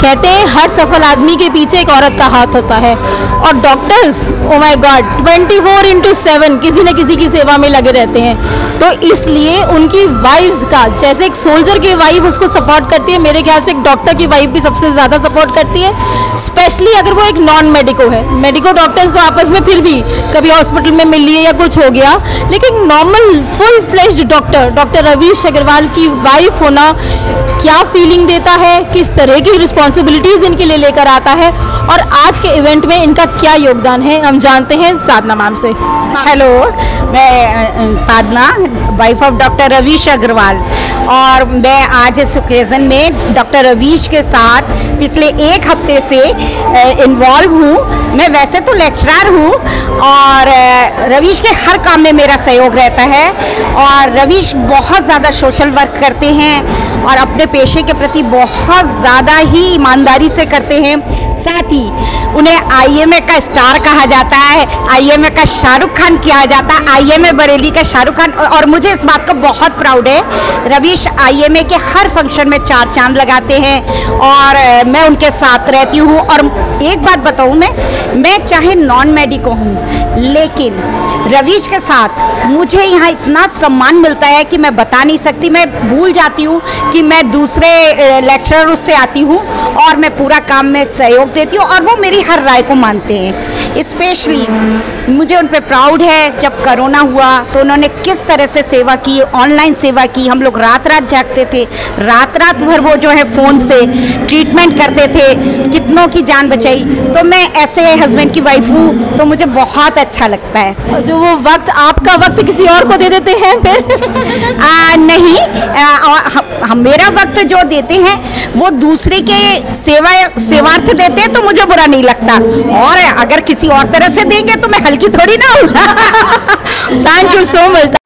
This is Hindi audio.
कहते हैं हर सफल आदमी के पीछे एक औरत का हाथ होता है, और डॉक्टर्स ओ माय गॉड 24/7 किसी न किसी की सेवा में लगे रहते हैं। तो इसलिए उनकी वाइफ्स का, जैसे एक सोल्जर की वाइफ उसको सपोर्ट करती है, मेरे ख्याल से एक डॉक्टर की वाइफ भी सबसे ज़्यादा सपोर्ट करती है, स्पेशली अगर वो एक नॉन मेडिको है। मेडिको डॉक्टर्स तो आपस में फिर भी कभी हॉस्पिटल में मिल लिए या कुछ हो गया, लेकिन normal full fleshed doctor Ravish Agarwal की वाइफ होना क्या फीलिंग देता है, किस तरह की रिस्पॉन्सिबिलिटीज़ इनके लिए लेकर आता है, और आज के इवेंट में इनका क्या योगदान है, हम जानते हैं साधना मैम से। हेलो, मैं Sadhana, wife of doctor Ravish Agarwal, और मैं आज इस ओकेज़न में डॉक्टर रवीश के साथ पिछले 1 हफ्ते से इन्वॉल्व हूँ। मैं वैसे तो लेक्चरर हूँ और रवीश के हर काम में मेरा सहयोग रहता है, और रवीश बहुत ज़्यादा सोशल वर्क करते हैं और अपने पेशे के प्रति बहुत ज़्यादा ही ईमानदारी से करते हैं। साथ ही उन्हें आईएमए का स्टार कहा जाता है, आईएमए का शाहरुख खान किया जाता है, आईएमए बरेली का शाहरुख खान, और मुझे इस बात का बहुत प्राउड है। रवीश आईएमए के हर फंक्शन में 4 चांद लगाते हैं और मैं उनके साथ रहती हूँ। और एक बात बताऊँ, मैं चाहे नॉन मेडिको हूँ, लेकिन रवीश के साथ मुझे यहाँ इतना सम्मान मिलता है कि मैं बता नहीं सकती। मैं भूल जाती हूँ कि मैं दूसरे लेक्चरर से आती हूँ और मैं पूरा काम में सहयोग देती हूँ, और वो मेरी हर राय को मानते हैं। स्पेशली मुझे उन पर प्राउड है। जब कोरोना हुआ तो उन्होंने किस तरह से सेवा की, ऑनलाइन सेवा की। हम लोग रात रात जागते थे, रात रात भर वो जो है फ़ोन से ट्रीटमेंट करते थे, कितनों की जान बचाई। तो मैं ऐसे हस्बैंड की वाइफ हूँ, तो मुझे बहुत अच्छा लगता है। जो वो वक्त, आपका वक्त किसी और को दे देते हैं फिर? नहीं, हम मेरा वक्त जो देते हैं वो दूसरे के सेवार्थ देते हैं, तो मुझे बुरा नहीं लगता। और अगर किसी और तरह से देंगे तो मैं हल्की थोड़ी ना हूँ। Thank you so much.